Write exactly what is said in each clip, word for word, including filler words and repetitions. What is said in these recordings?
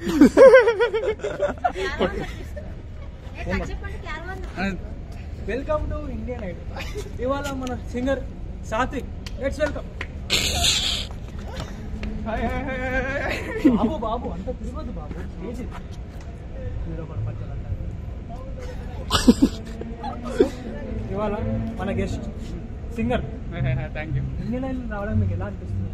Welcome to Indian Idol. ఇవాళ మన singer Satvik. Let's welcome. బాబు బాబు అంత తిరగదు బాబు. ఇవాళ మన guest singer. Thank you. Indian Idol రావడం మీకు ఎలా అనిపిస్తుంది?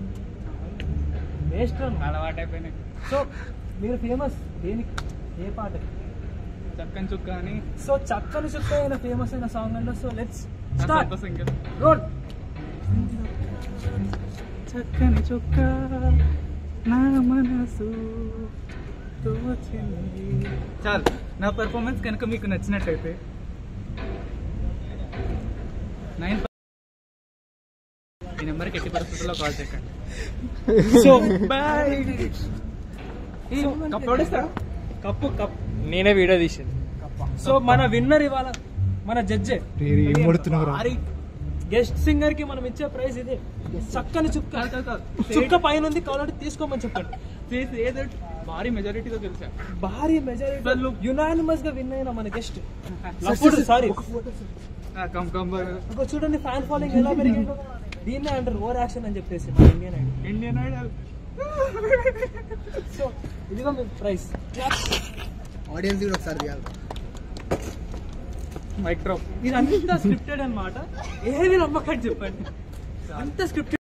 వేస్ట్ అలవాటు అయిపోయినాయి. సో మీరు ఫేమస్ దేనికి, ఏ పాటకి? చక్కని చుక్క అని. సో చక్కని చుక్క అయిన ఫేమస్ అయిన సాంగ్ అండి. So let's start. Singer role. చక్కని చుక్క నా మనసు తోచింది. చాలు. నా పెర్ఫార్మెన్స్ కనుక మీకు నచ్చినట్లయితే నైన్ ఈ నెంబర్కి ఎట్టి పరిస్థితుల్లో కాల్ చేయకండి. So bye. కప్పు ఓడిస్తారా? కప్పు కప్ నేనే వీడియో తీసింది. సో మన విన్నర్ ఇవాళ మన జడ్జే. గెస్ట్ సింగర్ కి మనం ఇచ్చే ప్రైజ్ ఇదే, చక్కని చుక్క. చుక్క పైన ఉంది కాబట్టి తీసుకోమని చెప్పండి. భారీ మెజారిటీతో తెలుసా? భారీ మెజారిటీ యునానిమస్ గా విన్ అయిన మన గెస్ట్. సారీ చూడండి ఫ్యాన్ ఫాలోయింగ్ ఎలా పెరిగిందో. దీన్నే అంటారు ఓవర్ యాక్షన్ అని చెప్పేసి Indian Idol. Indian Idol. So ఇదిగో మీ ప్రైజ్. ఆడియన్స్ కూడా ఒకసారి తీయాలి. Mic drop. ఇదంతా స్క్రిప్టెడ్ అన్నమాట. ఏది నమ్మకండి చెప్పండి, అంత స్క్రిప్టెడ్.